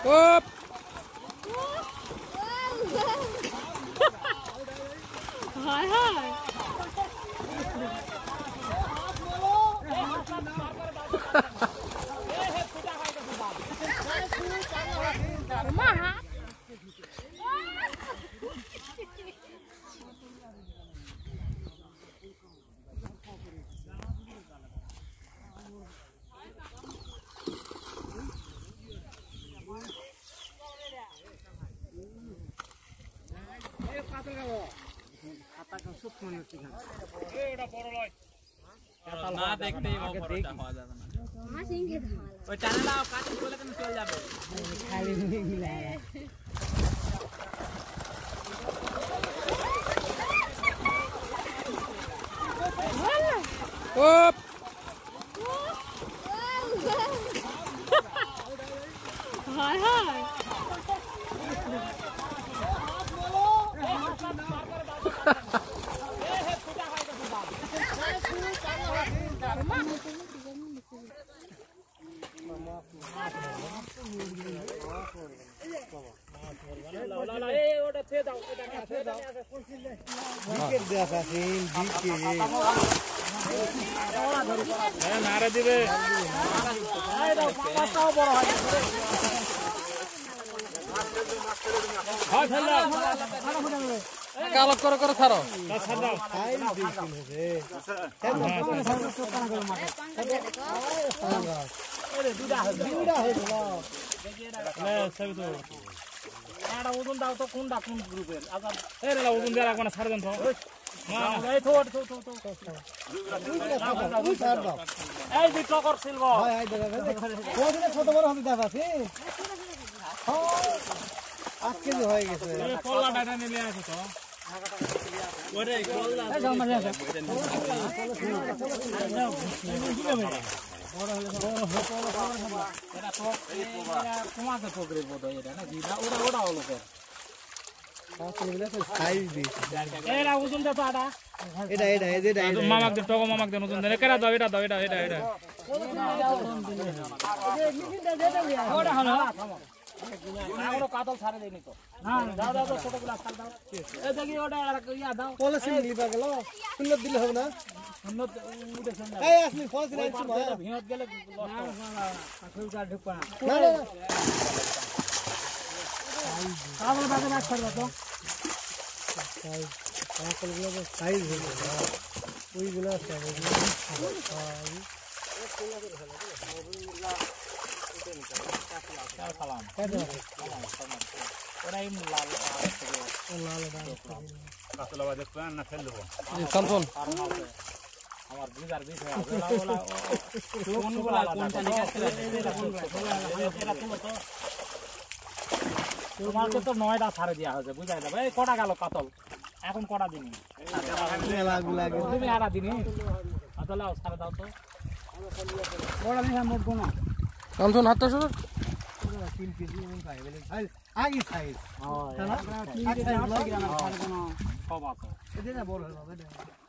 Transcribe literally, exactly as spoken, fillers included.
Up. Hi, hi. Maha. না দেখতেই বড়টা হওয়া যাবে না ওই টানা কাটি বলে কেন চলে যাবে খালি মিলা Up. Hi, hi. নারা দিবে কালো করে করে ছাড়ো ওজন দাও তো কোনটা কোন গ্রুপের ওজন দেওয়া লাগবে না ছাড় দেন তো এই যে টকর সিলভ ছোট বড় হবে দেখা আছে আট কেজি হয়ে গেছে কল্লা ডাটা নিয়ে আসো তো ওরে কল্লা বড় হলে বড় হবে এটা তো তোমাকে পকড়ে বোধ এটা না জিরা ওটা ওটা হলো স্যার সাইজ দিই এরা ওজন দাও আটা এটা এটা এটা এটা মামাক দে টগো মামাক দে ওজন দে কেরা দাও এটা দাও এটা এটা এটা ওটা হলো আমরা কাতল ছাড়ে দেইনি তো হ্যাঁ দাও দাও ছোট গ্লাস ছাড় দাও এই দেখি ওটা ইয়া দাও পলিসি লিবা গেল সুন্দর দিলে হবে না সুন্দর উঠে সুন্দর এই আসলি পলিসি আনছি মা ভিড়ত গেলে না না আসল কার ঢুক না না না কাবল বাগে না ছাড় দাও সাইজ কাকল গুলো সাইজ হলো ওইগুলো আছে সালাম ওরা এই লাল লাল আসলে বাজে প্ল্যান না ফেল দেব কামসন আমার বুঝার বিষয় আছে ওলা কোনগুলা কোনটা লিখা আছে এটা কোনগুলা এটা তুলো তো তোমাকে তো নয়টা ছাড়ে দেওয়া হয়েছে বুঝাই যাবে এই কটা গেল কাতল এখন কটা দিনই তুমি আড়া দিনই কাতল ছাড়ে দাও তো কটা দিন মোট কোনো কামসন হাতটা সর তিন কেজি এমন পাই বলে আগে সাইজ হ্যাঁ তিন কেজি লাগে না ছাড়ে কোনো সব আছে এটা বড় হবে